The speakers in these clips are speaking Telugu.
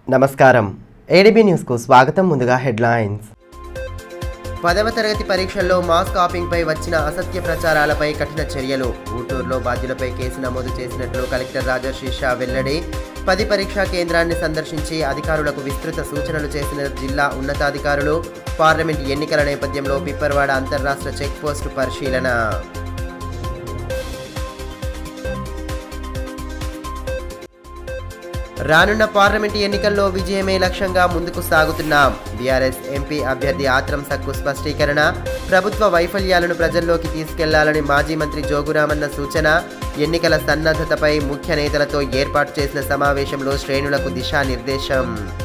నమస్కారం ఏడీబీ న్యూస్కు స్వాగతం. ముందుగా హెడ్లైన్స్. 10వ తరగతి పరీక్షల్లో మాస్ కాపింగ్పై వచ్చిన అసత్య ప్రచారాలపై కఠిన చర్యలు. ఊటూరులో బాధ్యులపై కేసు నమోదు చేసినట్లు కలెక్టర్ రాజర్షి షా వెల్లడి. 10 పరీక్షా కేంద్రాన్ని సందర్శించి అధికారులకు విస్తృత సూచనలు చేసిన జిల్లా ఉన్నతాధికారులు. పార్లమెంట్ ఎన్నికల నేపథ్యంలో పిప్పర్వాడ అంతర్రాష్ట్ర చెక్ పోస్టు పరిశీలన. రానున్న పార్లమెంటు ఎన్నికల్లో విజయమే లక్ష్యంగా ముందుకు సాగుతున్నాం. బీఆర్ఎస్ ఎంపీ అభ్యర్థి ఆత్రం సక్కు స్పష్టీకరణ. ప్రభుత్వ వైఫల్యాలను ప్రజల్లోకి తీసుకెళ్లాలని మాజీ మంత్రి జోగురామన్న సూచన. ఎన్నికల సన్నద్ధతపై ముఖ్య నేతలతో ఏర్పాటు చేసిన సమావేశంలో శ్రేణులకు దిశానిర్దేశం.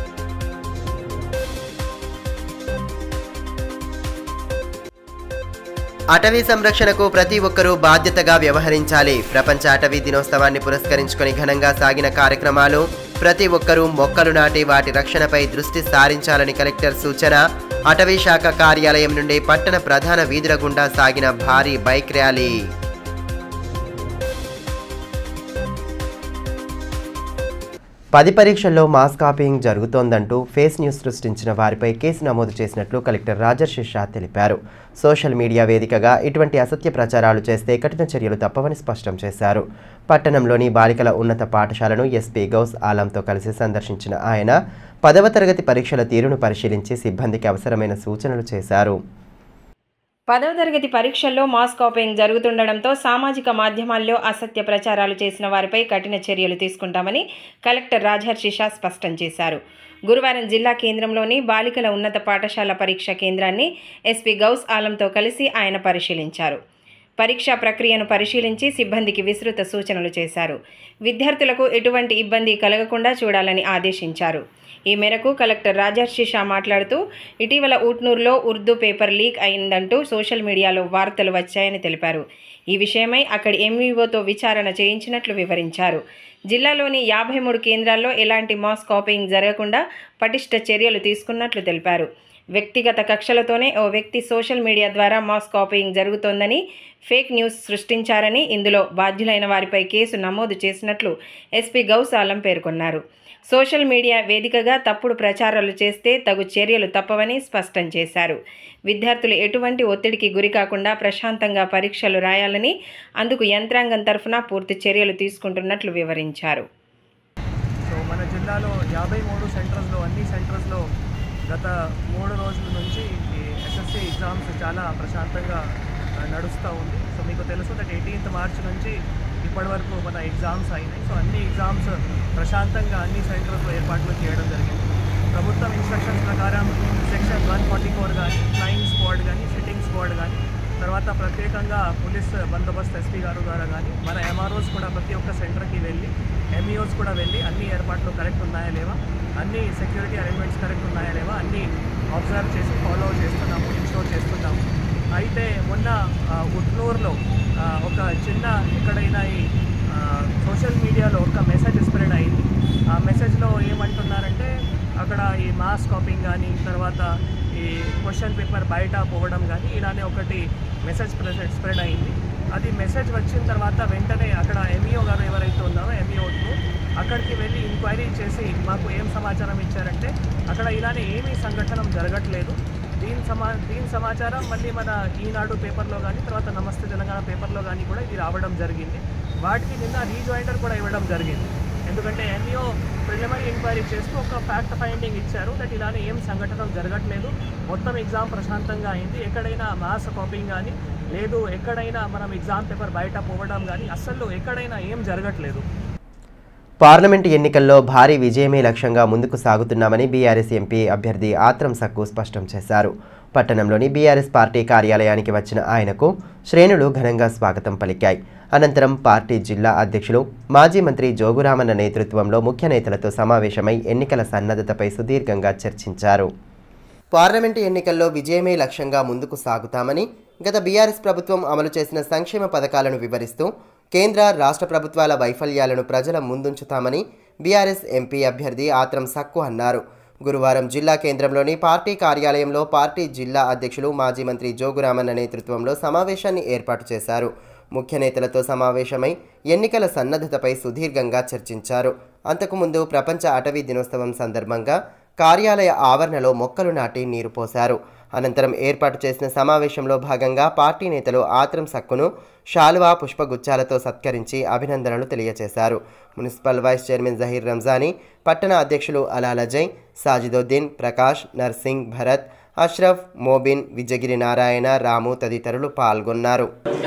అటవీ సంరక్షణకు ప్రతి ఒక్కరూ బాధ్యతగా వ్యవహరించాలి. ప్రపంచ అటవీ దినోత్సవాన్ని పురస్కరించుకొని ఘనంగా సాగిన కార్యక్రమాలు. ప్రతి ఒక్కరూ మొక్కలు నాటి వాటి రక్షణపై దృష్టి సారించాలని కలెక్టర్ సూచన. అటవీ శాఖ కార్యాలయం నుండి పట్టణ ప్రధాన వీధుల గుండా సాగిన భారీ బైక్ ర్యాలీ. పది పరీక్షల్లో మాస్ కాపీయింగ్ జరుగుతోందంటూ ఫేస్ న్యూస్ సృష్టించిన వారిపై కేసు నమోదు చేసినట్లు కలెక్టర్ రాజర్షి షా తెలిపారు. సోషల్ మీడియా వేదికగా ఇటువంటి అసత్య ప్రచారాలు చేస్తే కఠిన చర్యలు తప్పవని స్పష్టం చేశారు. పట్టణంలోని బాలికల ఉన్నత పాఠశాలను ఎస్పీ గౌస్ ఆలంతో కలిసి సందర్శించిన ఆయన 10వ తరగతి పరీక్షల తీరును పరిశీలించి సిబ్బందికి అవసరమైన సూచనలు చేశారు. 10వ తరగతి పరీక్షల్లో మాస్ కాపింగ్ జరుగుతుండడంతో సామాజిక మాధ్యమాల్లో అసత్య ప్రచారాలు చేసిన వారిపై కఠిన చర్యలు తీసుకుంటామని కలెక్టర్ రాజర్షి షా స్పష్టం చేశారు. గురువారం జిల్లా కేంద్రంలోని బాలికల ఉన్నత పాఠశాల పరీక్ష కేంద్రాన్ని ఎస్పీ గౌస్ ఆలంతో కలిసి ఆయన పరిశీలించారు. పరీక్షా ప్రక్రియను పరిశీలించి సిబ్బందికి విస్తృత సూచనలు చేశారు. విద్యార్థులకు ఎటువంటి ఇబ్బంది కలగకుండా చూడాలని ఆదేశించారు. ఈ మేరకు కలెక్టర్ రాజర్షి షా మాట్లాడుతూ ఇటీవల ఊట్నూరులో ఉర్దూ పేపర్ లీక్ అయిందంటూ సోషల్ మీడియాలో వార్తలు వచ్చాయని తెలిపారు. ఈ విషయమై అక్కడి ఎంఈఓతో విచారణ చేయించినట్లు వివరించారు. జిల్లాలోని 53 కేంద్రాల్లో ఎలాంటి మాస్ కాపీయింగ్ జరగకుండా పటిష్ట చర్యలు తీసుకున్నట్లు తెలిపారు. వ్యక్తిగత కక్షలతోనే ఓ వ్యక్తి సోషల్ మీడియా ద్వారా మాస్ కాపీయింగ్ జరుగుతోందని, ఫేక్ న్యూస్ సృష్టించారని, ఇందులో బాధ్యులైన వారిపై కేసు నమోదు చేసినట్లు ఎస్పీ గౌస్ ఆలం పేర్కొన్నారు. సోషల్ మీడియా వేదికగా తప్పుడు ప్రచారాలు చేస్తే తగు చర్యలు తప్పవని స్పష్టం చేశారు. విద్యార్థులు ఎటువంటి ఒత్తిడికి గురికాకుండా ప్రశాంతంగా పరీక్షలు రాయాలని, అందుకు యంత్రాంగం తరఫున పూర్తి చర్యలు తీసుకుంటున్నట్లు వివరించారు. మన జిల్లాలో 53 సెంటర్స్లో అన్ని సెంటర్స్లో గత 3 రోజుల నుంచి ఈ ఎస్ఎస్సి ఎగ్జామ్స్ చాలా ప్రశాంతంగా నడుస్తూ ఉంది. సో మీకు తెలుసు దట్ 18th మార్చ్ నుంచి ఇప్పటి వరకు మన ఎగ్జామ్స్ అయినాయి. సో అన్ని ఎగ్జామ్స్ ప్రశాంతంగా అన్ని సెంటర్స్లో ఏర్పాట్లు చేయడం జరిగింది. ప్రభుత్వం ఇన్స్ట్రక్షన్స్ ప్రకారం సెక్షన్ 144 కానీ, ఫ్లయింగ్ స్క్వాడ్ కానీ, సిట్టింగ్ స్క్వాడ్ కానీ, తర్వాత ప్రత్యేకంగా పోలీస్ బందోబస్తు ఎస్పీ గారు ద్వారా కానీ, మన ఎంఆర్ఓస్ కూడా ప్రతి ఒక్క సెంటర్కి వెళ్ళి, ఎంఈఓస్ కూడా వెళ్ళి అన్ని ఏర్పాట్లు కరెక్ట్ ఉన్నాయా లేవా, అన్ని సెక్యూరిటీ అరేంజ్మెంట్స్ కరెక్ట్ ఉన్నాయా లేవా అన్నీ అబ్జర్వ్ చేసి ఫాలో చేస్తున్నాము, ఇన్షూర్ చేస్తున్నాము. అయితే మొన్న ఉట్నూరులో ఒక చిన్న ఎక్కడైనా ఈ సోషల్ మీడియాలో ఒక మెసేజ్ స్ప్రెడ్ అయింది. ఆ మెసేజ్లో ఏమంటున్నారంటే అక్కడ ఈ మాస్ కాపింగ్ కానీ, తర్వాత ఈ క్వశ్చన్ పేపర్ బయట పోవడం కానీ ఇలానే ఒకటి మెసేజ్ స్ప్రెడ్ అయింది. అది మెసేజ్ వచ్చిన తర్వాత వెంటనే అక్కడ ఎంఈఓ గారు ఎవరైతే ఉన్నారో ఎంఈఓకు అక్కడికి వెళ్ళి ఎంక్వైరీ చేసి మాకు ఏం సమాచారం ఇచ్చారంటే అక్కడ ఇలానే ఏమీ సంఘటన జరగట్లేదు. దీని సమాచారం మళ్ళీ మన ఈనాడు పేపర్లో కానీ, తర్వాత నమస్తే తెలంగాణ పేపర్లో కానీ కూడా ఇది రావడం జరిగింది. వాటికి నిన్న రీజాయింటర్ కూడా ఇవ్వడం జరిగింది. ఎందుకంటే ఎంఈఓ ప్రిలిమినరీ ఎంక్వైరీ చేస్తూ ఒక ఫ్యాక్ట్ ఫైండింగ్ ఇచ్చారు దట్ ఇలానే ఏం సంఘటన జరగట్లేదు, మొత్తం ఎగ్జామ్ ప్రశాంతంగా అయింది, ఎక్కడైనా మాస్ కాపింగ్ కానీ లేదు, ఎక్కడైనా మనం ఎగ్జామ్ పేపర్ బయట పోవడం కానీ అస్సలు ఎక్కడైనా ఏం జరగట్లేదు. పార్లమెంటు ఎన్నికల్లో భారీ విజయమే లక్ష్యంగా ముందుకు సాగుతున్నామని బీఆర్ఎస్ ఎంపీ అభ్యర్థి ఆత్రం సక్కు స్పష్టం చేశారు. పట్టణంలోని బీఆర్ఎస్ పార్టీ కార్యాలయానికి వచ్చిన ఆయనకు శ్రేణులు ఘనంగా స్వాగతం పలికాయి. అనంతరం పార్టీ జిల్లా అధ్యక్షులు మాజీ మంత్రి జోగురామన్న నేతృత్వంలో ముఖ్య నేతలతో సమావేశమై ఎన్నికల సన్నద్ధతపై సుదీర్ఘంగా చర్చించారు. పార్లమెంటు ఎన్నికల్లో విజయమే లక్ష్యంగా ముందుకు సాగుతామని, గత బీఆర్ఎస్ ప్రభుత్వం అమలు చేసిన సంక్షేమ పథకాలను వివరిస్తూ కేంద్ర రాష్ట్ర ప్రభుత్వాల వైఫల్యాలను ప్రజల ముందుంచుతామని బీఆర్ఎస్ ఎంపీ అభ్యర్థి ఆత్రం సక్కు అన్నారు. గురువారం జిల్లా కేంద్రంలోని పార్టీ కార్యాలయంలో పార్టీ జిల్లా అధ్యక్షులు మాజీ మంత్రి జోగురామన్న నేతృత్వంలో సమావేశాన్ని ఏర్పాటు చేశారు. ముఖ్య నేతలతో సమావేశమై ఎన్నికల సన్నద్ధతపై సుదీర్ఘంగా చర్చించారు. అంతకుముందు ప్రపంచ అటవీ దినోత్సవం సందర్భంగా కార్యాలయ ఆవరణలో మొక్కలు నాటి నీరు పోశారు. అనంతరం ఏర్పాటు చేసిన సమావేశంలో భాగంగా పార్టీ నేతలు ఆత్రం సక్కును శాలువా పుష్పగుచ్చాలతో సత్కరించి అభినందనలు తెలియజేశారు. Municipal vice chairman Zaheer Ranjani, పట్టణ అధ్యక్షులు అలాల్ అజయ్, సాజిదుద్దీన్, ప్రకాష్, నర్సింగ్, భరత్, అష్రఫ్, మోబిన్, విజయగిరి నారాయణ, రాము తదితరులు పాల్గొన్నారు.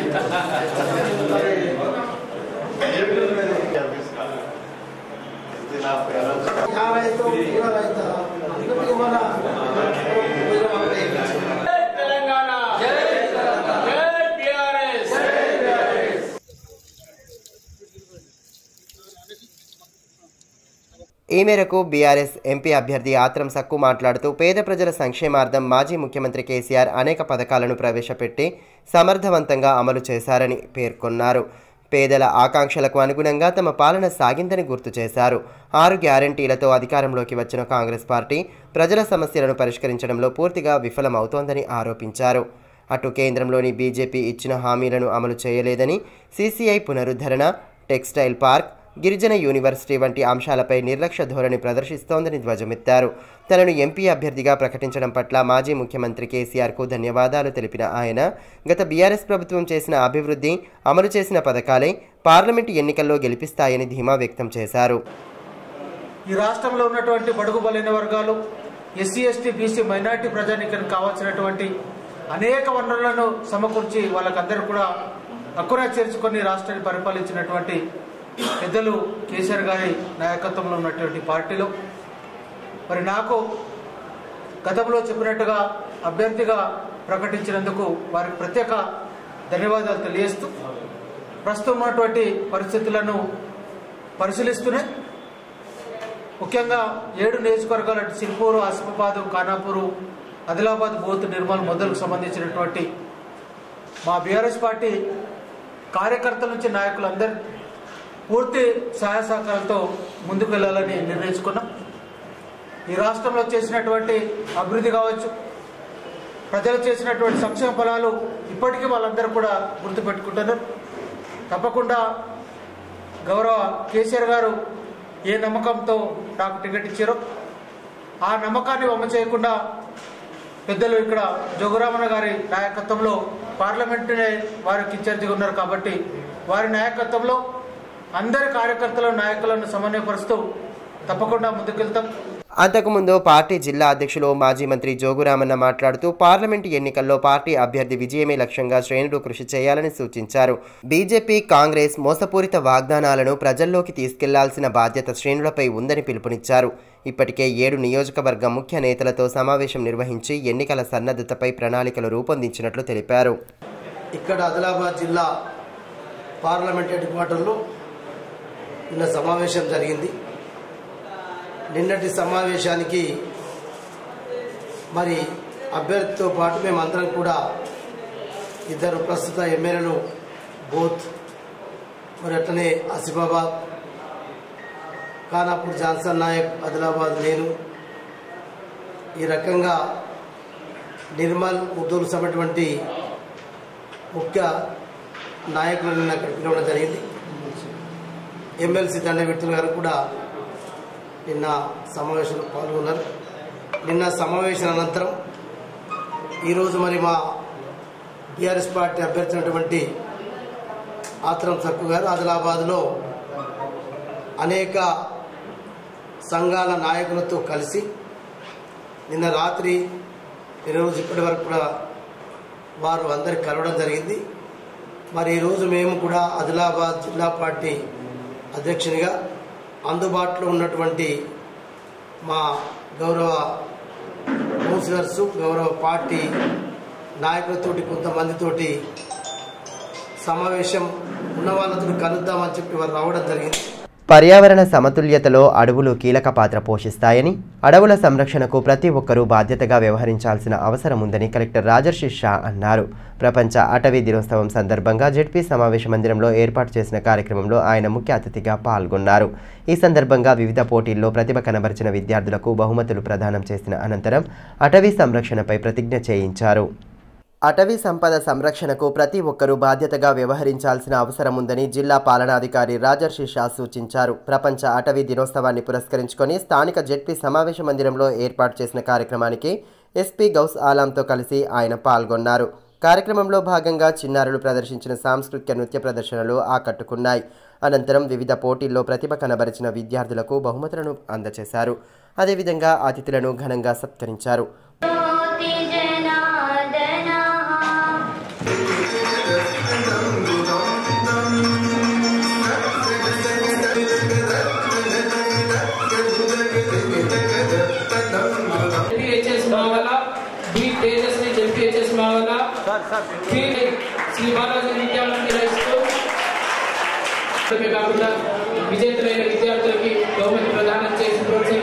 ఈ మేరకు బీఆర్ఎస్ ఎంపీ అభ్యర్థి ఆత్రం సక్కు మాట్లాడుతూ పేద ప్రజల సంక్షేమార్థం మాజీ ముఖ్యమంత్రి కేసీఆర్ అనేక పథకాలను ప్రవేశపెట్టి సమర్థవంతంగా అమలు చేశారని పేర్కొన్నారు. పేదల ఆకాంక్షలకు అనుగుణంగా తమ పాలన సాగిందని గుర్తు చేశారు. 6 గ్యారంటీలతో అధికారంలోకి వచ్చిన కాంగ్రెస్ పార్టీ ప్రజల సమస్యలను పరిష్కరించడంలో పూర్తిగా విఫలమవుతోందని ఆరోపించారు. అటు కేంద్రంలోని బీజేపీ ఇచ్చిన హామీలను అమలు చేయలేదని, సీసీఐ పునరుద్ధరణ, టెక్స్టైల్ పార్క్, గిరిజన యూనివర్సిటీ వంటి అంశాలపై నిర్లక్ష్య ధోరణి ప్రదర్శిస్తోందని ధ్వజమెత్తారు. తనను ఎంపీ అభ్యర్థిగా ప్రకటించడం పట్ల మాజీ ముఖ్యమంత్రి కేసీఆర్కు ధన్యవాదాలు తెలిపిన ఆయన, గత బీఆర్ఎస్ ప్రభుత్వం చేసిన అభివృద్ధి, అమలు చేసిన పథకాలే పార్లమెంటు ఎన్నికల్లో గెలిపిస్తాయని ధీమా వ్యక్తం చేశారు. ఈ రాష్ట్రంలో ఉన్నటువంటి బడుగు బలైన వర్గాలు, ఎస్సీ, ఎస్టీ, బీసీ, మైనార్టీ ప్రజానీకానికి కావాల్సినటువంటి అనేక వనరులను సమకూర్చి వాళ్ళకందరూ కూడా హక్కున చేర్చుకొని రాష్ట్రాన్ని పరిపాలించినటువంటి పెద్దలు కేసీఆర్ గారి నాయకత్వంలో ఉన్నటువంటి పార్టీలో మరి నాకు గతంలో చెప్పినట్టుగా అభ్యర్థిగా ప్రకటించినందుకు వారికి ప్రత్యేక ధన్యవాదాలు తెలియజేస్తూ ప్రస్తుతం ఉన్నటువంటి పరిస్థితులను పరిశీలిస్తూనే ముఖ్యంగా 7 నియోజకవర్గాలు అంటే సిర్పూరు, ఆసిఫాబాదు, ఖానాపూరు, ఆదిలాబాద్, బోత్, నిర్మల్ మొదలుకు సంబంధించినటువంటి మా బీఆర్ఎస్ పార్టీ కార్యకర్తల నుంచి నాయకులందరూ పూర్తి సహాయ సహకారాలతో ముందుకు వెళ్ళాలని నిర్ణయించుకున్నాం. ఈ రాష్ట్రంలో చేసినటువంటి అభివృద్ధి కావచ్చు, ప్రజలు చేసినటువంటి సంక్షేమ ఫలాలు ఇప్పటికీ వాళ్ళందరూ కూడా గుర్తుపెట్టుకుంటున్నారు. తప్పకుండా గౌరవ కేసీఆర్ గారు ఏ నమ్మకంతో నాకు టికెట్ ఇచ్చారో ఆ నమ్మకాన్ని వమ్మ చేయకుండా పెద్దలు ఇక్కడ జోగురామన్న గారి నాయకత్వంలో పార్లమెంటునే వారికి ఇన్ఛార్జిగా ఉన్నారు కాబట్టి వారి నాయకత్వంలో అందరి కార్యకర్తల నాయకులను సమన్వయపరుస్తూ తప్పకుండా ముందుకెళ్తాం. అంతకుముందు పార్టీ జిల్లా అధ్యక్షులు మాజీ మంత్రి జోగురామన్న మాట్లాడుతూ పార్లమెంటు ఎన్నికల్లో పార్టీ అభ్యర్థి విజయమే లక్ష్యంగా శ్రేణులు కృషి చేయాలని సూచించారు. బీజేపీ, కాంగ్రెస్ మోసపూరిత వాగ్దానాలను ప్రజల్లోకి తీసుకెళ్లాల్సిన బాధ్యత శ్రేణులపై ఉందని పిలుపునిచ్చారు. ఇప్పటికే 7 నియోజకవర్గ ముఖ్య నేతలతో సమావేశం నిర్వహించి ఎన్నికల సన్నద్ధతపై ప్రణాళికలు రూపొందించినట్లు తెలిపారు. ఇక్కడ ఆదిలాబాద్ జిల్లా పార్లమెంట్ హెడ్ క్వార్టర్లో నిన్న సమావేశం జరిగింది. నిన్నటి సమావేశానికి మరి అభ్యర్థితో పాటు మేమందరం కూడా 2 ప్రస్తుత ఎమ్మెల్యేలు బోత్, మరి అట్లనే ఆసిఫాబాద్, ఖానాపూర్ జాన్సన్ నాయక్, ఆదిలాబాద్ నేను, ఈ రకంగా నిర్మల్, ముద్దూరు సమైనటువంటి ముఖ్య నాయకులను నిన్న అక్కడ పిలవడం జరిగింది. ఎమ్మెల్సీ దండవిఠల్ గారు కూడా నిన్న సమావేశంలో పాల్గొన్నారు. నిన్న సమావేశం అనంతరం ఈరోజు మరి మా బీఆర్ఎస్ పార్టీ అభ్యర్థి ఆత్రం సక్కు గారు ఆదిలాబాద్లో అనేక సంఘాల నాయకులతో కలిసి నిన్న రాత్రి ఈరోజు ఇప్పటి వరకు కూడా వారు అందరికి కలవడం జరిగింది. మరి ఈరోజు మేము కూడా ఆదిలాబాద్ జిల్లా పార్టీ అధ్యక్షునిగా అందుబాటులో ఉన్నటువంటి మా గౌరవ కౌన్సిలర్సు, గౌరవ పార్టీ నాయకులతోటి కొంతమందితోటి సమావేశం ఉన్న వాళ్ళతో కలుద్దామని చెప్పి వారు రావడం జరిగింది. పర్యావరణ సమతుల్యతలో అడవులు కీలక పాత్ర పోషిస్తాయని, అడవుల సంరక్షణకు ప్రతి ఒక్కరూ బాధ్యతగా వ్యవహరించాల్సిన అవసరం ఉందని కలెక్టర్ రాజర్షి షా అన్నారు. ప్రపంచ అటవీ దినోత్సవం సందర్భంగా జెడ్పీ సమావేశ మందిరంలో ఏర్పాటు చేసిన కార్యక్రమంలో ఆయన ముఖ్య అతిథిగా పాల్గొన్నారు. ఈ సందర్భంగా వివిధ పోటీల్లో ప్రతిభ కనబరిచిన విద్యార్థులకు బహుమతులు ప్రదానం చేసిన అనంతరం అటవీ సంరక్షణపై ప్రతిజ్ఞ చేయించారు. అటవీ సంపద సంరక్షణకు ప్రతి ఒక్కరూ బాధ్యతగా వ్యవహరించాల్సిన అవసరం ఉందని జిల్లా పాలనాధికారి రాజర్షి షా సూచించారు. ప్రపంచ అటవీ దినోత్సవాన్ని పురస్కరించుకొని స్థానిక జెడ్పీ సమావేశ మందిరంలో ఏర్పాటు చేసిన కార్యక్రమానికి ఎస్పీ గౌస్ ఆలాంతో కలిసి ఆయన పాల్గొన్నారు. కార్యక్రమంలో భాగంగా చిన్నారులు ప్రదర్శించిన సాంస్కృతిక నృత్య ప్రదర్శనలు ఆకట్టుకున్నాయి. అనంతరం వివిధ పోటీల్లో ప్రతిభ కనబరిచిన విద్యార్థులకు బహుమతులను అందజేశారు. అదేవిధంగా అతిథులను ఘనంగా సత్కరించారు. కాకుండా విజేతలైన విద్యార్థులకి బహుమతి ప్రదానం చేసి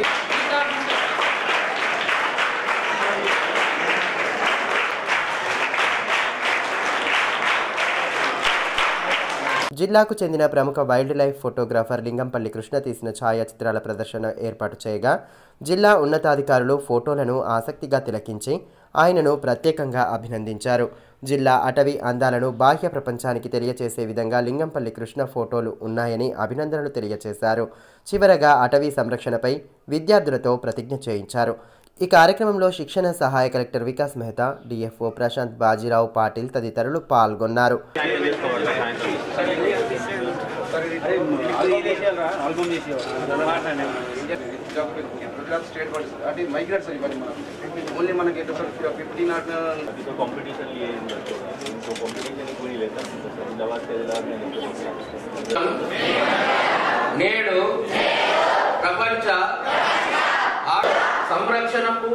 జిల్లాకు చెందిన ప్రముఖ wildlife photographer Lingampally Krishna తీసిన ఛాయాచిత్రాల ప్రదర్శన ఏర్పాటు చేయగా జిల్లా ఉన్నతాధికారులు ఫోటోలను ఆసక్తిగా తిలకించి ఆయనను ప్రత్యేకంగా అభినందించారు. జిల్లా అటవీ అందాలను బాహ్య ప్రపంచానికి తెలియచేసే విధంగా లింగంపల్లి కృష్ణ ఫోటోలు ఉన్నాయని అభినందనలు తెలియచేశారు. చివరగా అటవీ సంరక్షణపై విద్యార్థులతో ప్రతిజ్ఞ చేయించారు. ఈ కార్యక్రమంలో శిక్షణ సహాయ కలెక్టర్ వికాస్ మెహతా, డిఎఫ్ఓ ప్రశాంత్ బాజీరావు పాటిల్ తదితరులు పాల్గొన్నారు. నేడు ప్రపంచ సంరక్షణకు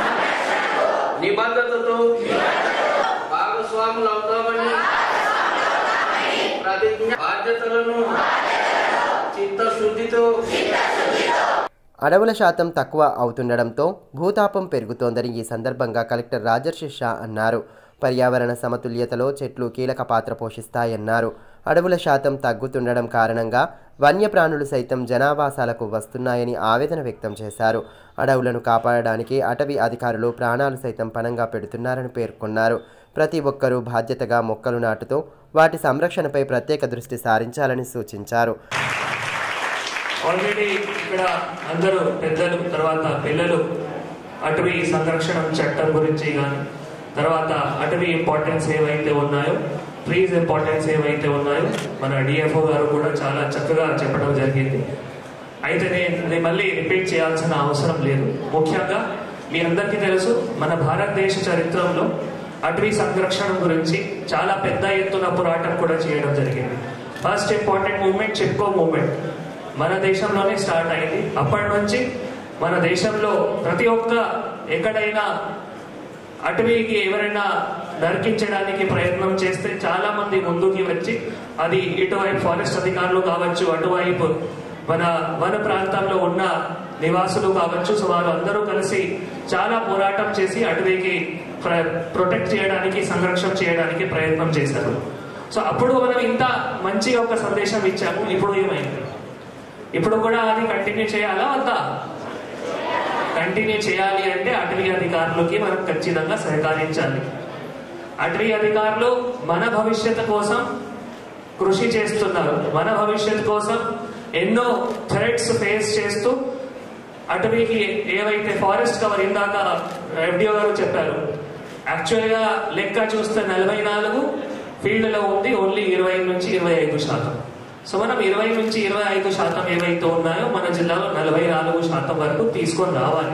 నిబద్ధతతో భాగస్వాములు అవుతామని ప్రతిజ్ఞ బాధ్యతలను చిత్తశుద్ధితో. అడవుల శాతం తక్కువ అవుతుండడంతో భూతాపం పెరుగుతోందని ఈ సందర్భంగా కలెక్టర్ రాజర్షి షా అన్నారు. పర్యావరణ సమతుల్యతలో చెట్లు కీలక పాత్ర పోషిస్తాయన్నారు. అడవుల శాతం తగ్గుతుండడం కారణంగా వన్యప్రాణులు సైతం జనావాసాలకు వస్తున్నాయని ఆవేదన వ్యక్తం చేశారు. అడవులను కాపాడడానికి అటవీ అధికారులు ప్రాణాలు సైతం పణంగా పెడుతున్నారని పేర్కొన్నారు. ప్రతి ఒక్కరూ బాధ్యతగా మొక్కలు నాటుతూ వాటి సంరక్షణపై ప్రత్యేక దృష్టి సారించాలని సూచించారు. ఆల్రెడీ ఇక్కడ అందరూ పెద్దలు తర్వాత పిల్లలు అటవీ సంరక్షణ చట్టం గురించి కానీ తర్వాత అటవీ ఇంపార్టెన్స్ ఏవైతే ఉన్నాయో ట్రీస్ ఇంపార్టెన్స్ ఏవైతే ఉన్నాయో మన డిఎఫ్ఓ గారు కూడా చాలా చక్కగా చెప్పడం జరిగింది. అయితే నేను మళ్ళీ రిపీట్ చేయాల్సిన అవసరం లేదు. ముఖ్యంగా మీ అందరికీ తెలుసు మన భారతదేశ చరిత్రలో అటవీ సంరక్షణ గురించి చాలా పెద్ద ఎత్తున పోరాటం కూడా చేయడం జరిగింది. First important movement Chipko movement మన దేశంలోనే స్టార్ట్ అయింది. అప్పటి నుంచి మన దేశంలో ప్రతి ఒక్క ఎక్కడైనా అటవీకి ఎవరైనా నరికించడానికి ప్రయత్నం చేస్తే చాలా మంది ముందుకి వచ్చి అది ఇటువైపు ఫారెస్ట్ అధికారులు కావచ్చు, అటువైపు మన వన ప్రాంతంలో ఉన్న నివాసులు కావచ్చు. సో వారు అందరూ కలిసి చాలా పోరాటం చేసి అటవీకి ప్రొటెక్ట్ చేయడానికి సంరక్షణ చేయడానికి ప్రయత్నం చేశారు. సో అప్పుడు మనం ఇంత మంచి ఒక సందేశం ఇచ్చాము. ఇప్పుడు ఏమైంది? ఇప్పుడు కూడా అది కంటిన్యూ చేయాలా వద్దా? కంటిన్యూ చేయాలి అంటే అటవీ అధికారులకి మనం ఖచ్చితంగా సహకరించాలి. అటవీ అధికారులు మన భవిష్యత్తు కోసం కృషి చేస్తున్నారు. మన భవిష్యత్తు కోసం ఎన్నో థ్రెట్స్ ఫేస్ చేస్తూ అటవీకి ఏవైతే ఫారెస్ట్ కవర్ ఇందాక ఎఫ్డిఓ గారు చెప్పారు, యాక్చువల్గా లెక్క చూస్తే 44 ఫీల్డ్లో ఉంది, ఓన్లీ 20 నుంచి 25%. సో మనం 20 నుంచి 25% ఏవైతే ఉన్నాయో మన జిల్లాలో 44% వరకు తీసుకొని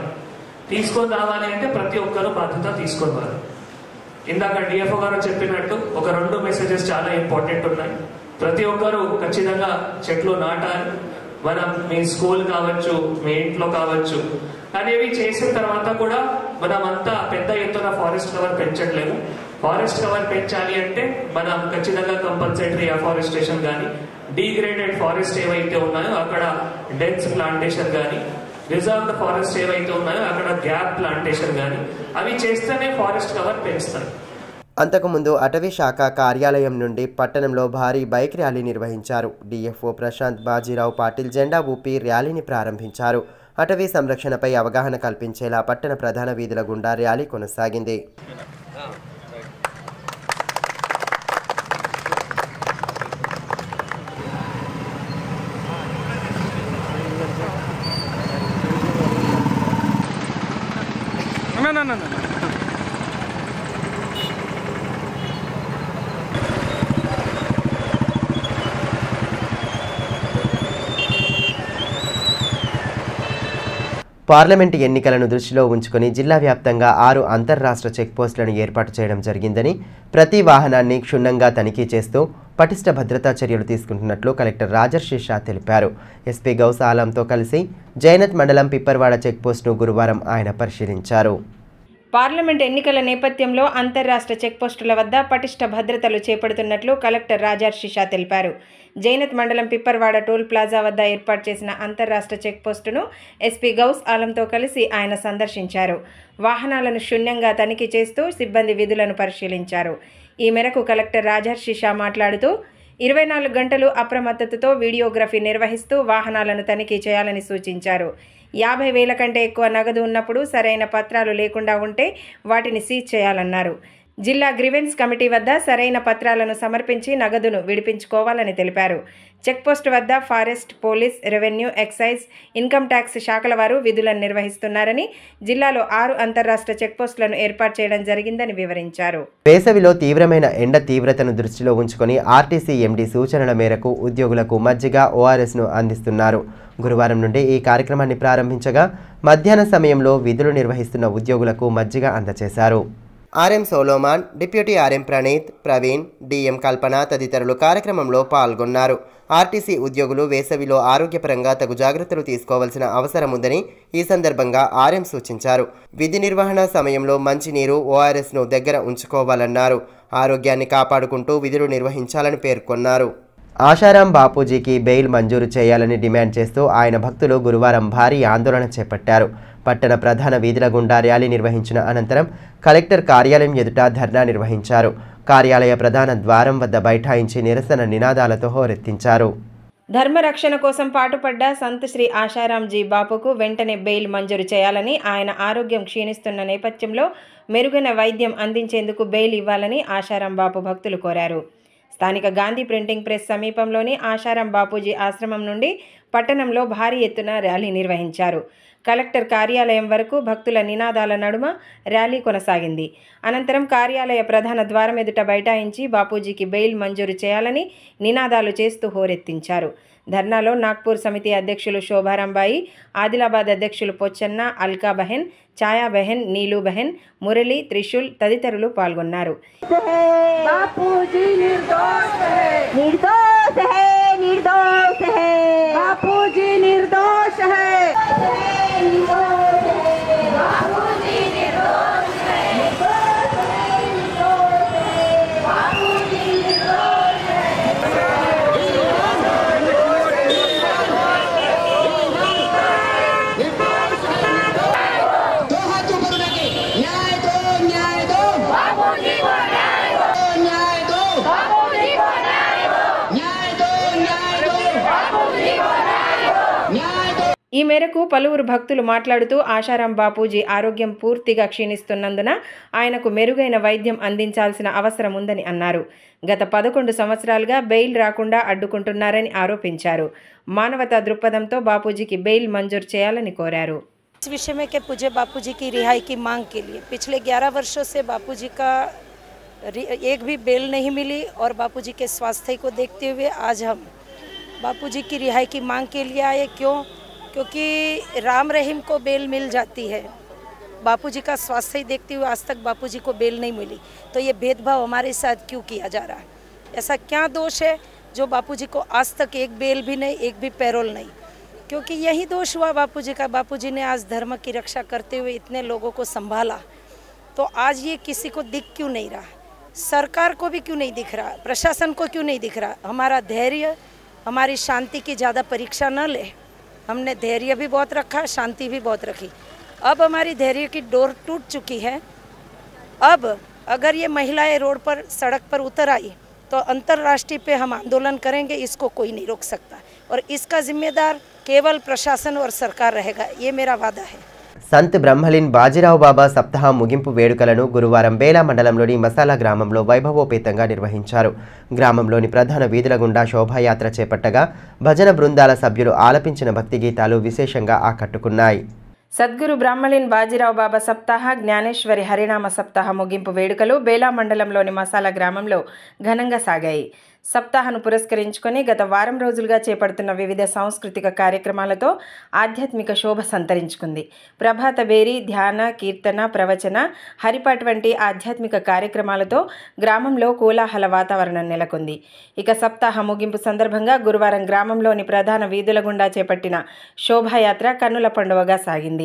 రావాలి అంటే ప్రతి ఒక్కరూ బాధ్యత తీసుకోవాలి. ఇందాక డిఎఫ్ఓ గారు చెప్పినట్టు ఒక 2 మెసేజెస్ చాలా ఇంపార్టెంట్ ఉన్నాయి. ప్రతి ఒక్కరూ ఖచ్చితంగా చెట్లు నాటాలి. మనం మీ స్కూల్ కావచ్చు, మీ ఇంట్లో కావచ్చు, అనేవి చేసిన తర్వాత కూడా మనం అంతా పెద్ద ఎత్తున ఫారెస్ట్ కవర్ పెంచట్లేము. ఫారెస్ట్ కవర్ పెంచాలి అంటే మనం ఖచ్చితంగా కంపల్సరీ అఫారెస్టేషన్ కానీ డీగ్రేడెడ్ ఫారెస్ట్ ఏవైతే ఉన్నాయో అక్కడ డెన్స్ ప్లాంటేషన్ కానీ రిజర్వ్డ్ ఫారెస్ట్ ఏవైతే ఉన్నాయో అక్కడ గ్యాప్ ప్లాంటేషన్ కానీ అవి చేస్తేనే ఫారెస్ట్ కవర్ పెంచుతారు. అంతకుముందు అటవీ శాఖ కార్యాలయం నుండి పట్టణంలో భారీ బైక్ ర్యాలీ నిర్వహించారు. డిఎఫ్ఓ ప్రశాంత్ బాజీరావు పాటిల్ జెండా ఊపి ర్యాలీని ప్రారంభించారు. అటవీ సంరక్షణపై అవగాహన కల్పించేలా పట్టణ ప్రధాన వీధుల గుండా ర్యాలీ కొనసాగింది. పార్లమెంటు ఎన్నికలను దృష్టిలో ఉంచుకొని జిల్లా వ్యాప్తంగా 6 అంతర్రాష్ట్ర చెక్పోస్టులను ఏర్పాటు చేయడం జరిగిందని, ప్రతి వాహనాన్ని క్షుణ్ణంగా తనిఖీ చేస్తూ పటిష్ట భద్రతా చర్యలు తీసుకుంటున్నట్లు కలెక్టర్ రాజర్షి షా తెలిపారు. ఎస్పీ గౌస్ ఆలంతో కలిసి జైనత్ మండలం పిప్పర్వాడ చెక్పోస్టును గురువారం ఆయన పరిశీలించారు. పార్లమెంట్ ఎన్నికల నేపథ్యంలో అంతర్రాష్ట్ర చెక్పోస్టుల వద్ద పటిష్ట భద్రతలు చేపడుతున్నట్లు కలెక్టర్ రాజర్షి షా తెలిపారు. జైనత్ మండలం పిప్పర్వాడ టోల్ ప్లాజా వద్ద ఏర్పాటు చేసిన అంతర్రాష్ట్ర చెక్పోస్టును ఎస్పీ గౌస్ ఆలంతో కలిసి ఆయన సందర్శించారు. వాహనాలను శూన్యంగా తనిఖీ చేస్తూ సిబ్బంది విధులను పరిశీలించారు. ఈ మేరకు కలెక్టర్ రాజర్షి షా మాట్లాడుతూ 24 గంటలు అప్రమత్తతతో వీడియోగ్రఫీ నిర్వహిస్తూ వాహనాలను తనిఖీ చేయాలని సూచించారు. 50,000 కంటే ఎక్కువ నగదు ఉన్నప్పుడు సరైన పత్రాలు లేకుండా ఉంటే వాటిని సీజ్ చేయాలన్నారు. జిల్లా గ్రీవెన్స్ కమిటీ వద్ద సరైన పత్రాలను సమర్పించి నగదును విడిపించుకోవాలని తెలిపారు. చెక్పోస్ట్ వద్ద forest, police, revenue, excise, income tax శాఖల వారు విధులను నిర్వహిస్తున్నారని, జిల్లాలో 6 అంతర్రాష్ట్ర చెక్పోస్టులను ఏర్పాటు చేయడం జరిగిందని వివరించారు. వేసవిలో తీవ్రమైన ఎండ తీవ్రతను దృష్టిలో ఉంచుకొని ఆర్టీసీ ఎండీ సూచనల మేరకు ఉద్యోగులకు మజ్జిగ, ఓఆర్ఎస్ను అందిస్తున్నారు. గురువారం నుండి ఈ కార్యక్రమాన్ని ప్రారంభించగా మధ్యాహ్న సమయంలో విధులు నిర్వహిస్తున్న ఉద్యోగులకు మజ్జిగ అందజేశారు. RM Solomon, deputy RM Praneeth, Praveen, DM Kalpana తదితరులు కార్యక్రమంలో పాల్గొన్నారు. ఆర్టీసీ ఉద్యోగులు వేసవిలో ఆరోగ్యపరంగా తగు జాగ్రత్తలు తీసుకోవాల్సిన అవసరం ఉందని ఈ సందర్భంగా ఆర్ఎం సూచించారు. విధి నిర్వహణ సమయంలో మంచినీరు, ఓఆర్ఎస్ను దగ్గర ఉంచుకోవాలన్నారు. ఆరోగ్యాన్ని కాపాడుకుంటూ విధులు నిర్వహించాలని పేర్కొన్నారు. ఆశారాం బాపూజీకి బెయిల్ మంజూరు చేయాలని డిమాండ్ చేస్తూ ఆయన భక్తులు గురువారం భారీ ఆందోళన చేపట్టారు. పట్టణ ప్రధాన వీధుల గుండా ర్యాలీ నిర్వహించిన అనంతరం కలెక్టర్ కార్యాలయం ఎదుట ధర్నా నిర్వహించారు. కార్యాలయ ప్రధాన ద్వారం వద్ద బైఠాయించి నిరసన నినాదాలతో హోరెత్తించారు. ధర్మరక్షణ కోసం పాటుపడ్డ సంత్ శ్రీ ఆశారాంజీ బాపుకు వెంటనే బెయిల్ మంజూరు చేయాలని, ఆయన ఆరోగ్యం క్షీణిస్తున్న నేపథ్యంలో మెరుగైన వైద్యం అందించేందుకు బెయిల్ ఇవ్వాలని ఆశారాం బాపు భక్తులు కోరారు. స్థానిక గాంధీ ప్రింటింగ్ ప్రెస్ సమీపంలోని ఆశారాం బాపూజీ ఆశ్రమం నుండి పట్టణంలో భారీ ఎత్తున ర్యాలీ నిర్వహించారు. కలెక్టర్ కార్యాలయం వరకు భక్తుల నినాదాల నడుమ ర్యాలీ కొనసాగింది. అనంతరం కార్యాలయ ప్రధాన ద్వారం ఎదుట బైఠాయించి బాపూజీకి బెయిల్ మంజూరు చేయాలని నినాదాలు చేస్తూ హోరెత్తించారు. ధర్నాలో నాగ్పూర్ సమితి అధ్యక్షులు శోభారాంబాయి, ఆదిలాబాద్ అధ్యక్షులు పొచ్చన్న, అల్కా బహెన్, ఛాయా బహెన్, నీలు బహెన్, మురళి, త్రిశూల్ తదితరులు పాల్గొన్నారు. ఈ మేరకు పలువురు భక్తులు మాట్లాడుతూ ఆశారాం బాపూజీ ఆరోగ్యం పూర్తిగా క్షీణిస్తున్నందున ఆయనకు మెరుగైన వైద్యం అందించాల్సిన అవసరం ఉందని అన్నారు. గత 11 సంవత్సరాలుగా బెయిల్ రాకుండా అడ్డుకుంటున్నారని ఆరోపించారు. మానవతా దృక్పథంతో బాపూజీకి బెయిల్ మంజూరు చేయాలని కోరారు. इस विषय में के पूज्य बापूजी की रिहाई की मांग के लिए पिछले 11 वर्षों से बापूजी का एक भी बेल नहीं मिली और बापूजी के स्वास्थ्य को देखते हुए आज हम बापूजी की रिहाई की मांग के लिए आए। क्योंकि राम रहीम को बेल मिल जाती है, बापूजी का स्वास्थ्य देखते हुए आज तक बापूजी को बेल नहीं मिली, तो ये भेदभाव हमारे साथ क्यों किया जा रहा है? ऐसा क्या दोष है जो बापूजी को आज तक एक बेल भी नहीं, एक भी पैरोल नहीं? क्योंकि यही दोष हुआ बापूजी का। बापूजी ने आज धर्म की रक्षा करते हुए इतने लोगों को संभाला, तो आज ये किसी को दिख क्यों नहीं रहा? सरकार को भी क्यों नहीं दिख रहा? प्रशासन को क्यों नहीं दिख रहा? हमारा धैर्य, हमारी शांति की ज़्यादा परीक्षा न ले। हमने धैर्य भी बहुत रखा, शांति भी बहुत रखी। अब हमारी धैर्य की डोर टूट चुकी है। अब अगर ये महिलाएं रोड पर, सड़क पर उतर आई तो अंतर्राष्ट्रीय पे हम आंदोलन करेंगे, इसको कोई नहीं रोक सकता और इसका जिम्मेदार केवल प्रशासन और सरकार रहेगा, ये मेरा वादा है। సంత్ బ్రహ్మలిన్ బాజీరావు బాబా సప్తాహ ముగింపు వేడుకలను గురువారం బేలా మండలంలోని మసాలా గ్రామంలో వైభవోపేతంగా నిర్వహించారు. గ్రామంలోని ప్రధాన వీధుల గుండా శోభాయాత్ర చేపట్టగా భజన బృందాల సభ్యులు ఆలపించిన భక్తి గీతాలు విశేషంగా ఆకట్టుకున్నాయి. సద్గురు బ్రహ్మలీన్ బాజీరావు బాబా సప్తాహ జ్ఞానేశ్వరి హరినామ సప్తాహ ముగింపు వేడుకలు బేలా మండలంలోని మసాలా గ్రామంలో ఘనంగా సాగాయి. సప్తాహను పురస్కరించుకొని గత వారం రోజులుగా చేపడుతున్న వివిధ సాంస్కృతిక కార్యక్రమాలతో ఆధ్యాత్మిక శోభ సంతరించుకుంది. ప్రభాత బేరీ, ధ్యాన, కీర్తన, ప్రవచన, హరిపాట్ వంటి ఆధ్యాత్మిక కార్యక్రమాలతో గ్రామంలో కోలాహల వాతావరణం నెలకొంది. ఇక సప్తాహ ముగింపు సందర్భంగా గురువారం గ్రామంలోని ప్రధాన వీధుల గుండా చేపట్టిన శోభాయాత్ర కన్నుల పండువగా సాగింది.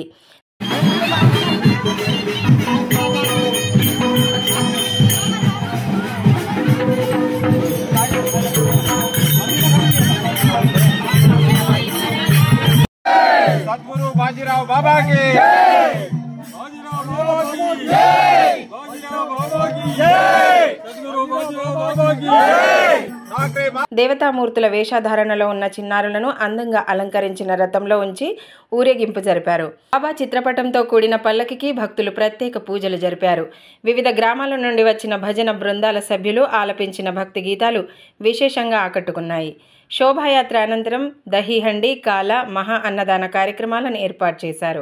सद्गुरु बाजीराव बाबा की जय, बाजीराव बाबा की जय, बाजीराव बाबा की जय, सद्गुरु बाजीराव बाबा की जय. దేవతామూర్తుల వేషధారణలో ఉన్న చిన్నారులను అందంగా అలంకరించిన రథంలో ఉంచి ఊరేగింపు జరిపారు. బాబా చిత్రపటంతో కూడిన పల్లకికి భక్తులు ప్రత్యేక పూజలు జరిపారు. వివిధ గ్రామాల నుండి వచ్చిన భజన బృందాల సభ్యులు ఆలపించిన భక్తి గీతాలు విశేషంగా ఆకట్టుకున్నాయి. శోభాయాత్ర అనంతరం దహీహండి, కాల, మహా అన్నదాన కార్యక్రమాలను ఏర్పాటు చేశారు.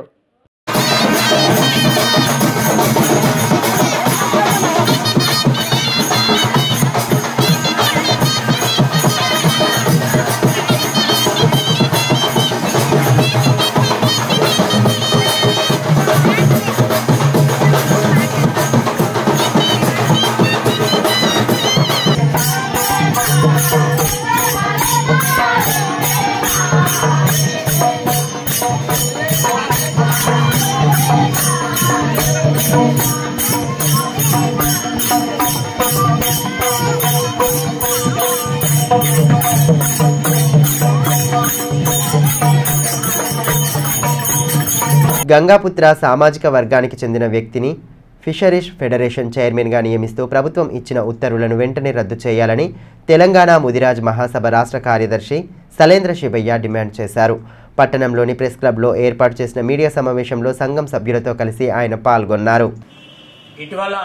గంగాపుత్ర సామాజిక వర్గానికి చెందిన వ్యక్తిని ఫిషరీస్ ఫెడరేషన్ చైర్మన్గా నియమిస్తూ ప్రభుత్వం ఇచ్చిన ఉత్తర్వులను వెంటనే రద్దు చేయాలని తెలంగాణ ముదిరాజ్ మహాసభ రాష్ట్ర కార్యదర్శి సలేంద్ర శివయ్య డిమాండ్ చేశారు. పట్టణంలోని ప్రెస్ క్లబ్లో ఏర్పాటు చేసిన మీడియా సమావేశంలో సంఘం సభ్యులతో కలిసి ఆయన పాల్గొన్నారు. ఇటీవల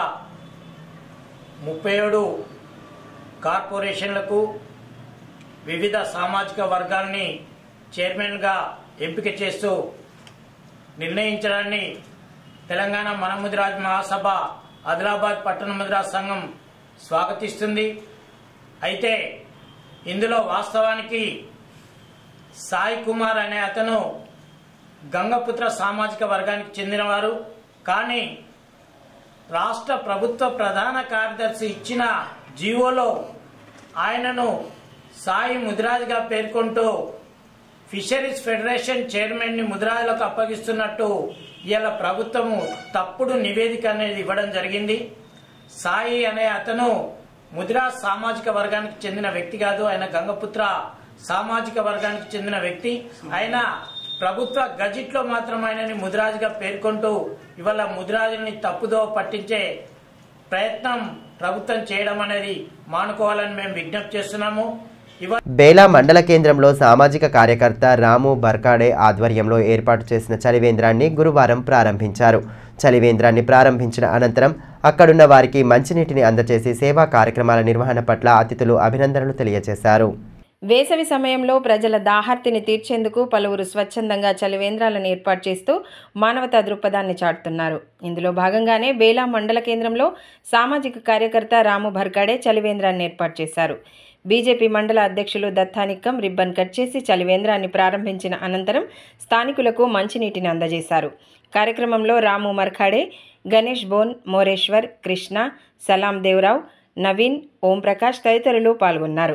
37 కార్పొరేషన్లకు వివిధ సామాజిక వర్గాల్ని చైర్మన్గా ఎంపిక చేస్తూ నిర్ణయించడాన్ని తెలంగాణ మన ముదిరాజ్ మహాసభ ఆదిలాబాద్ పట్టణ ముదిరాజ్ సంఘం స్వాగతిస్తుంది. అయితే ఇందులో వాస్తవానికి సాయి కుమార్ అనే అతను గంగపుత్ర సామాజిక వర్గానికి చెందినవారు. కానీ రాష్ట్ర ప్రభుత్వ ప్రధాన కార్యదర్శి ఇచ్చిన జీవోలో ఆయనను సాయి ముదిరాజ్గా పేర్కొంటూ ఫిషరీస్ ఫెడరేషన్ చైర్మన్ని ముదిరాజులకు అప్పగిస్తున్నట్టు ఇవాళ ప్రభుత్వము తప్పుడు నివేదిక అనేది ఇవ్వడం జరిగింది. సాయి అనే అతను ముదిరాజ్ సామాజిక వర్గానికి చెందిన వ్యక్తి కాదు. ఆయన గంగపుత్ర సామాజిక వర్గానికి చెందిన వ్యక్తి. ఆయన ప్రభుత్వ గజెట్లో మాత్రం ఆయనని ముదిరాజుగా పేర్కొంటూ ఇవాళ ముదిరాజుల్ని తప్పుదో పట్టించే ప్రయత్నం ప్రభుత్వం చేయడం అనేది మానుకోవాలని మేము విజ్ఞప్తి చేస్తున్నాము. బేలా మండల కేంద్రంలో సామాజిక కార్యకర్త రాము బర్కాడే ఆధ్వర్యంలో ఏర్పాటు చేసిన చలివేంద్రాన్ని గురువారం ప్రారంభించారు. చలివేంద్రాన్ని ప్రారంభించిన అనంతరం అక్కడున్న వారికి మంచినీటిని అందజేసి సేవా కార్యక్రమాల నిర్వహణ పట్ల అతిథులు అభినందనలు తెలియజేశారు. వేసవి సమయంలో ప్రజల దాహార్తిని తీర్చేందుకు పలువురు స్వచ్ఛందంగా చలివేంద్రాలను ఏర్పాటు చేస్తూ మానవతా దృక్పథాన్ని చాటుతున్నారు. ఇందులో భాగంగానే బేలా మండల కేంద్రంలో సామాజిక కార్యకర్త రాము బర్కాడే చలివేంద్రాన్ని ఏర్పాటు చేశారు. బీజేపీ మండల అధ్యక్షులు దత్తానిక్కం రిబ్బన్ కట్ చేసి చలివేంద్రాన్ని ప్రారంభించిన అనంతరం స్థానికులకు మంచినీటిని అందజేశారు. కార్యక్రమంలో రాము మర్ఖాడే, గణేష్ బోన్, మోరేశ్వర్, కృష్ణ, సలాం దేవరావు, నవీన్, ఓంప్రకాష్ తదితరులు పాల్గొన్నారు.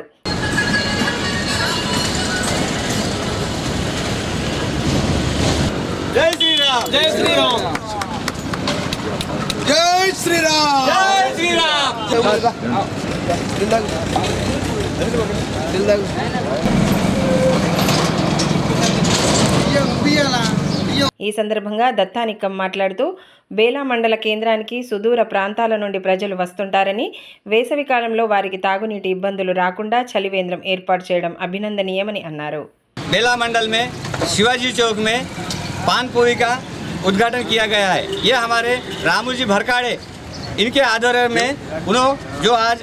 जय श्री राम, जय श्री राम, जय श्री राम, जय श्री राम. ఈ సందర్భంగా దత్తానిక్కం మాట్లాడుతూ బేలా మండల కేంద్రానికి సుదూర ప్రాంతాల నుండి ప్రజలు వస్తుంటారని, వేసవి కాలంలో వారికి తాగునీటి ఇబ్బందులు రాకుండా చలివేంద్రం ఏర్పాటు చేయడం అభినందనీయమని అన్నారు. बेला मंडल में शिवाजी चौक में पानपुरी का उद्घाटन किया गया है. ये हमारे रामू जी भरकाड़े इनके आदर में उन्होंने जो आज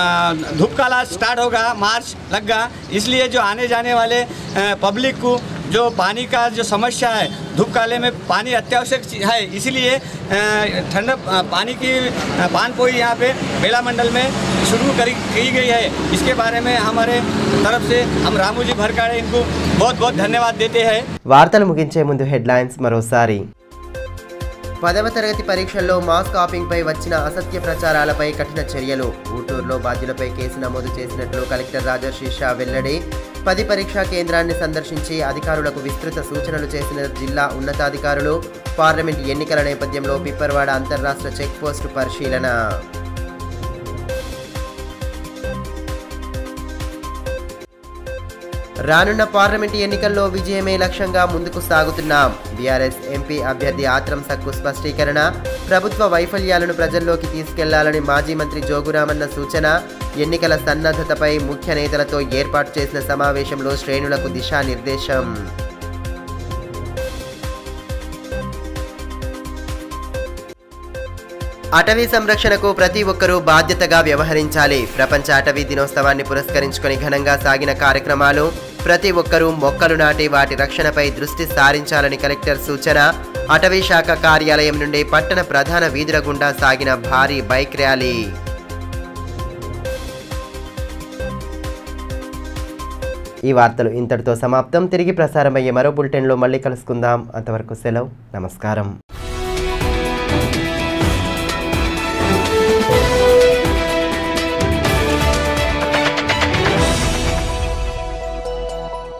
धूप काला स्टार्ट होगा, मार्च लगा, इसलिए जो आने जाने वाले पब्लिक को जो पानी का जो समस्या है, धूप काले में पानी अत्यावश्यक है, इसलिए ठंडा पानी की पानपोई यहाँ पे बेला मंडल में शुरू की गई है। इसके बारे में हमारे तरफ से हम रामूजी भरकाड़े इनको बहुत बहुत धन्यवाद देते हैं। వార్తలు ముగించే ముందు హెడ్లైన్స్ మరోసారి. 10వ తరగతి పరీక్షల్లో మాస్ కాపింగ్పై వచ్చిన అసత్య ప్రచారాలపై కఠిన చర్యలు. ఊటూరులో బాధ్యులపై కేసు నమోదు చేసినట్లు కలెక్టర్ రాజర్షి షా వెల్లడి. 10 పరీక్షా కేంద్రాన్ని సందర్శించి అధికారులకు విస్తృత సూచనలు చేసిన జిల్లా ఉన్నతాధికారులు. పార్లమెంట్ ఎన్నికల నేపథ్యంలో పిప్పర్వాడ అంతర్రాష్ట్ర చెక్ పోస్టు పరిశీలన. రానున్న పార్లమెంటు ఎన్నికల్లో విజయమే లక్ష్యంగా ముందుకు సాగుతున్నాం. బీఆర్ఎస్ ఎంపీ అభ్యర్థి ఆత్రం సక్కు స్పష్టీకరణ. ప్రభుత్వ వైఫల్యాలను ప్రజల్లోకి తీసుకెళ్లాలని మాజీ మంత్రి జోగురామన్న సూచన. ఎన్నికల సన్నద్ధతపై ముఖ్య నేతలతో ఏర్పాటు చేసిన సమావేశంలో శ్రేణులకు దిశానిర్దేశం. అటవీ సంరక్షణకు ప్రతి ఒక్కరూ బాధ్యతగా వ్యవహరించాలి. ప్రపంచ అటవీ దినోత్సవాన్ని పురస్కరించుకొని ఘనంగా సాగిన కార్యక్రమాలు. ప్రతి ఒక్కరూ మొక్కలు నాటి వాటి రక్షణపై దృష్టి సారించాలని కలెక్టర్ సూచన. అటవీ శాఖ కార్యాలయం నుండి పట్టణ ప్రధాన వీధుల గుండా సాగిన భారీ బైక్ ర్యాలీ. ఈ వార్తలు ఇంతటితో సమాప్తం. తిరిగి ప్రసారమయ్యే మరో బులెటిన్లో మళ్ళీ కలుసుకుందాం. అంతవరకు సెలవు. నమస్కారం.